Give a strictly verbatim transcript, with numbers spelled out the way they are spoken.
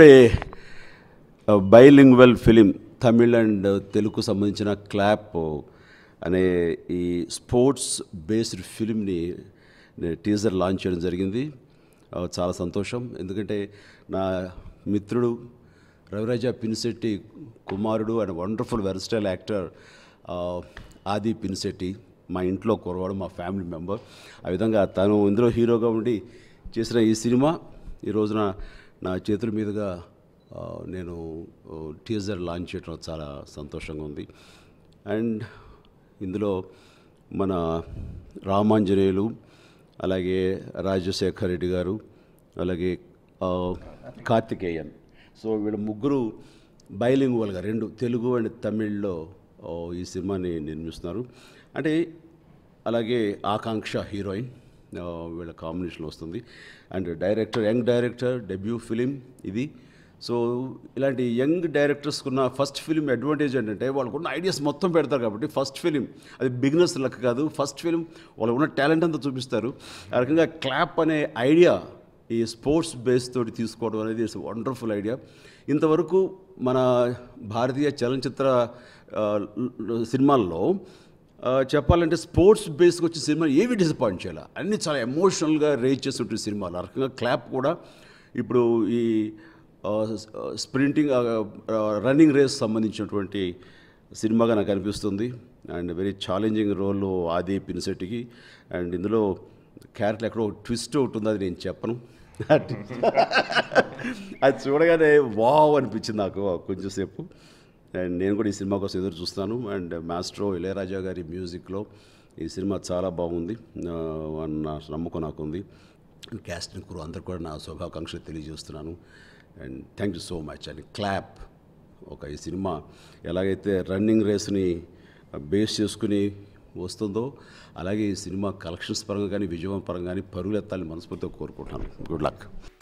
ఇప్పుడే bilingual film Tamil and తెలుగుకు సంబంధించిన క్లాప్ అనే ఈ స్పోర్ట్స్ బేస్డ్ ఫిలింని టీజర్ లాంచ్ చేయడం జరిగింది. చాలా సంతోషం, ఎందుకంటే నా మిత్రుడు రవిరాజ పినిశెట్టి కుమారుడు అండ్ వండర్ఫుల్ వెర్స్టైల్ యాక్టర్ ఆది పినిశెట్టి మా ఇంట్లో కురవాడు, మా ఫ్యామిలీ మెంబర్. ఆ విధంగా తను ఇందులో హీరోగా ఉండి చేసిన ఈ సినిమా ఈ రోజున నా చేతుల మీదుగా నేను టీజర్ లాంచ్ చేయడం చాలా సంతోషంగా ఉంది. అండ్ ఇందులో మన రామాంజనేయులు, అలాగే రాజశేఖర్ రెడ్డి గారు, అలాగే కార్తికేయన్, సో వీళ్ళ ముగ్గురు బైలింగ్వల్గా రెండు తెలుగు అండ్ తమిళ్లో ఈ సినిమాని నిర్మిస్తున్నారు. అంటే అలాగే ఆకాంక్ష హీరోయిన్, వీళ్ళ కాంబినేషన్ వస్తుంది. And director, young director, debut film ఇది. సో ఇలాంటి యంగ్ డైరెక్టర్స్కున్న ఫస్ట్ ఫిలిం అడ్వాంటేజ్ ఏంటంటే వాళ్ళకున్న ఐడియాస్ మొత్తం పెడతారు కాబట్టి ఫస్ట్ ఫిలిం అది బిగినర్స్ లెక్క కాదు, ఫస్ట్ ఫిలిం వాళ్ళకున్న టాలెంట్ అంతా చూపిస్తారు. ఆ రకంగా క్లాప్ అనే ఐడియా ఈ స్పోర్ట్స్ బేస్ తోటి తీసుకోవడం అనేది ఇట్స్ వండర్ఫుల్ ఐడియా. ఇంతవరకు మన భారతీయ చలనచిత్ర సినిమాల్లో చెప్పాలంటే స్పోర్ట్స్ బేస్కి వచ్చిన సినిమా ఏవి డిసప్పాయింట్ చేయాలి, అన్నీ చాలా ఎమోషనల్గా రేజ్ చేస్తుంటే సినిమాలు. ఆ రకంగా క్లాప్ కూడా ఇప్పుడు ఈ స్ప్రింటింగ్ రన్నింగ్ రేస్ సంబంధించినటువంటి సినిమాగా నాకు అనిపిస్తుంది. And very challenging role Aadi పినిశెట్టికి. అండ్ ఇందులో క్యారెక్టర్ ఎక్కడో ట్విస్ట్ ఒకటి ఉంది, అది నేను చెప్పను. అది చూడగానే వావ్ అనిపించింది నాకు కొంచెం సేపు. అండ్ నేను కూడా ఈ సినిమా కోసం ఎదురు చూస్తాను. అండ్ మాస్ట్రో ఇళయరాజా గారి మ్యూజిక్లో ఈ సినిమా చాలా బాగుంది అన్న నమ్మకం నాకు ఉంది. అండ్ క్యాస్ట్ అండ్ క్రూ అందరు కూడా నా శుభాకాంక్షలు తెలియజేస్తున్నాను. And thank you so much. And clap ఒక ఈ సినిమా ఎలాగైతే రన్నింగ్ రేస్ని బేస్ చేసుకుని వస్తుందో అలాగే ఈ సినిమా కలెక్షన్స్ పరంగా కానీ విజయం పరంగా కానీ పరుగులెత్తాలని మనస్ఫూర్తిగా కోరుకుంటున్నాను. Good luck.